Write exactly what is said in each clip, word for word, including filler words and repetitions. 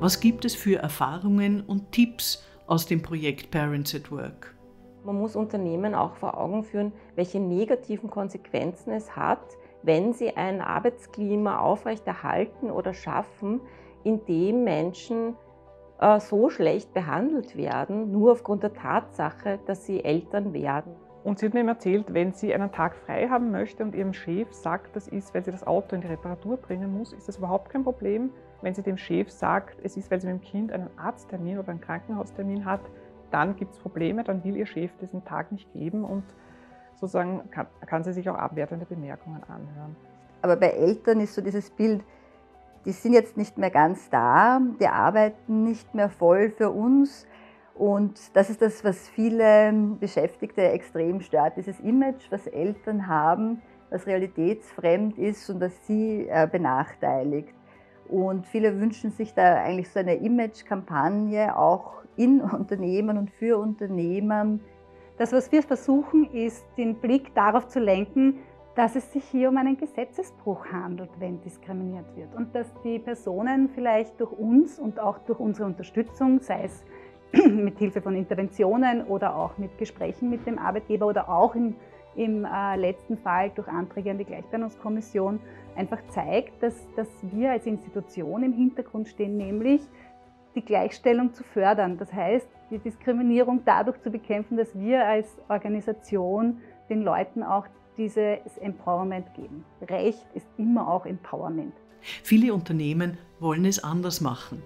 Was gibt es für Erfahrungen und Tipps aus dem Projekt Parents at Work? Man muss Unternehmen auch vor Augen führen, welche negativen Konsequenzen es hat, wenn sie ein Arbeitsklima aufrechterhalten oder schaffen, in dem Menschen äh, so schlecht behandelt werden, nur aufgrund der Tatsache, dass sie Eltern werden. Und sie hat mir eben erzählt, wenn sie einen Tag frei haben möchte und ihrem Chef sagt, das ist, weil sie das Auto in die Reparatur bringen muss, ist das überhaupt kein Problem. Wenn sie dem Chef sagt, es ist, weil sie mit dem Kind einen Arzttermin oder einen Krankenhaustermin hat, dann gibt es Probleme, dann will ihr Chef diesen Tag nicht geben und sozusagen kann, kann sie sich auch abwertende Bemerkungen anhören. Aber bei Eltern ist so dieses Bild, die sind jetzt nicht mehr ganz da, die arbeiten nicht mehr voll für uns. Und das ist das, was viele Beschäftigte extrem stört, dieses Image, was Eltern haben, was realitätsfremd ist und das sie benachteiligt. Und viele wünschen sich da eigentlich so eine Image-Kampagne auch in Unternehmen und für Unternehmen. Das, was wir versuchen, ist, den Blick darauf zu lenken, dass es sich hier um einen Gesetzesbruch handelt, wenn diskriminiert wird. Und dass die Personen vielleicht durch uns und auch durch unsere Unterstützung, sei es mit Hilfe von Interventionen oder auch mit Gesprächen mit dem Arbeitgeber oder auch im, im äh, letzten Fall durch Anträge an die Gleichbehandlungskommission, einfach zeigt, dass, dass wir als Institution im Hintergrund stehen, nämlich die Gleichstellung zu fördern. Das heißt, die Diskriminierung dadurch zu bekämpfen, dass wir als Organisation den Leuten auch dieses Empowerment geben. Recht ist immer auch Empowerment. Viele Unternehmen wollen es anders machen.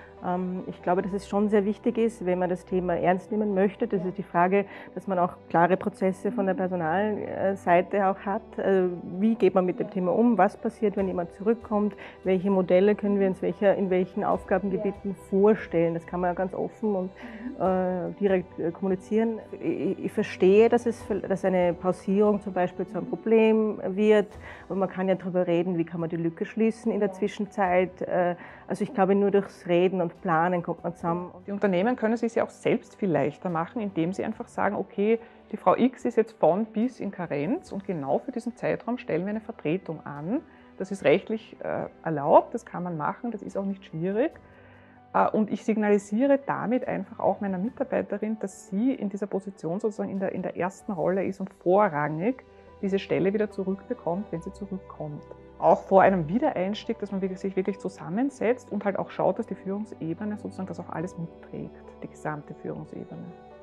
Ich glaube, dass es schon sehr wichtig ist, wenn man das Thema ernst nehmen möchte. Das ist die Frage, dass man auch klare Prozesse von der Personalseite auch hat. Wie geht man mit dem Thema um? Was passiert, wenn jemand zurückkommt? Welche Modelle können wir uns welcher, in welchen Aufgabengebieten vorstellen? Das kann man ja ganz offen und äh, direkt äh, kommunizieren. Ich, ich verstehe, dass, es, dass eine Pausierung zum Beispiel zu einem Problem wird. Und man kann ja darüber reden, wie kann man die Lücke schließen in der Zwischenzeit. Also ich glaube, nur durchs Reden und Planen kommt man zusammen. Die Unternehmen können es sich auch selbst viel leichter machen, indem sie einfach sagen, okay, die Frau X ist jetzt von bis in Karenz und genau für diesen Zeitraum stellen wir eine Vertretung an. Das ist rechtlich äh, erlaubt, das kann man machen, das ist auch nicht schwierig. Äh, und ich signalisiere damit einfach auch meiner Mitarbeiterin, dass sie in dieser Position sozusagen in der, in der ersten Rolle ist und vorrangig diese Stelle wieder zurückbekommt, wenn sie zurückkommt. Auch vor einem Wiedereinstieg, dass man sich wirklich zusammensetzt und halt auch schaut, dass die Führungsebene sozusagen das auch alles mitträgt, die gesamte Führungsebene.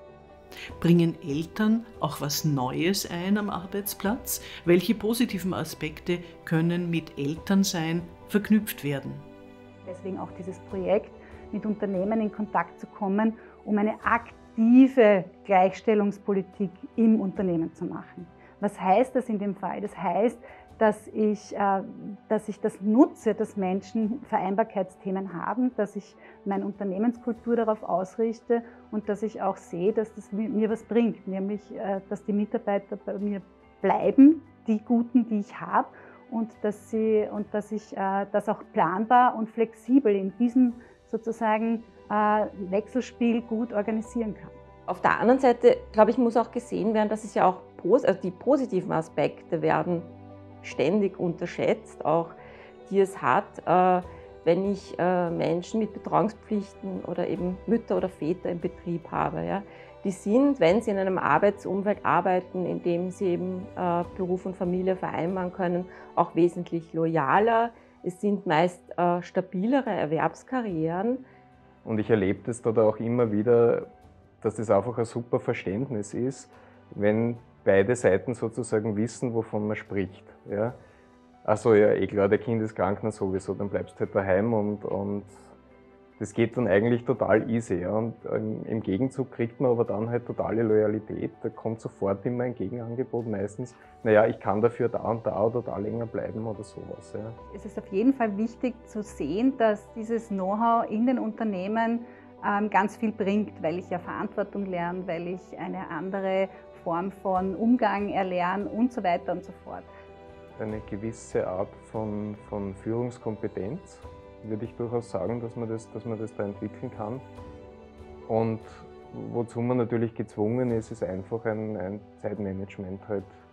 Bringen Eltern auch was Neues ein am Arbeitsplatz? Welche positiven Aspekte können mit Elternsein verknüpft werden? Deswegen auch dieses Projekt, mit Unternehmen in Kontakt zu kommen, um eine aktive Gleichstellungspolitik im Unternehmen zu machen. Was heißt das in dem Fall? Das heißt, dass ich, äh, dass ich das nutze, dass Menschen Vereinbarkeitsthemen haben, dass ich meine Unternehmenskultur darauf ausrichte und dass ich auch sehe, dass das mir was bringt, nämlich äh, dass die Mitarbeiter bei mir bleiben, die Guten, die ich habe, und dass, sie, und dass ich äh, das auch planbar und flexibel in diesem sozusagen äh, Wechselspiel gut organisieren kann. Auf der anderen Seite, glaube ich, muss auch gesehen werden, dass es ja auch also die positiven Aspekte werden ständig unterschätzt, auch die es hat, äh, wenn ich äh, Menschen mit Betreuungspflichten oder eben Mütter oder Väter im Betrieb habe. Ja. Die sind, wenn sie in einem Arbeitsumfeld arbeiten, in dem sie eben äh, Beruf und Familie vereinbaren können, auch wesentlich loyaler. Es sind meist äh, stabilere Erwerbskarrieren. Und ich erlebe das dort auch immer wieder, dass das einfach ein super Verständnis ist, wenn beide Seiten sozusagen wissen, wovon man spricht. Ja? Also ja, eh klar, der Kind ist krank, na sowieso, dann bleibst du halt daheim und, und das geht dann eigentlich total easy. Ja? Und ähm, im Gegenzug kriegt man aber dann halt totale Loyalität, da kommt sofort immer ein Gegenangebot meistens, naja, ich kann dafür da und da oder da länger bleiben oder sowas. Ja? Es ist auf jeden Fall wichtig zu sehen, dass dieses Know-how in den Unternehmen ähm, ganz viel bringt, weil ich ja Verantwortung lerne, weil ich eine andere Form von Umgang erlernen und so weiter und so fort. Eine gewisse Art von, von Führungskompetenz, würde ich durchaus sagen, dass man, das, dass man das da entwickeln kann. Und wozu man natürlich gezwungen ist, ist einfach ein, ein Zeitmanagement halt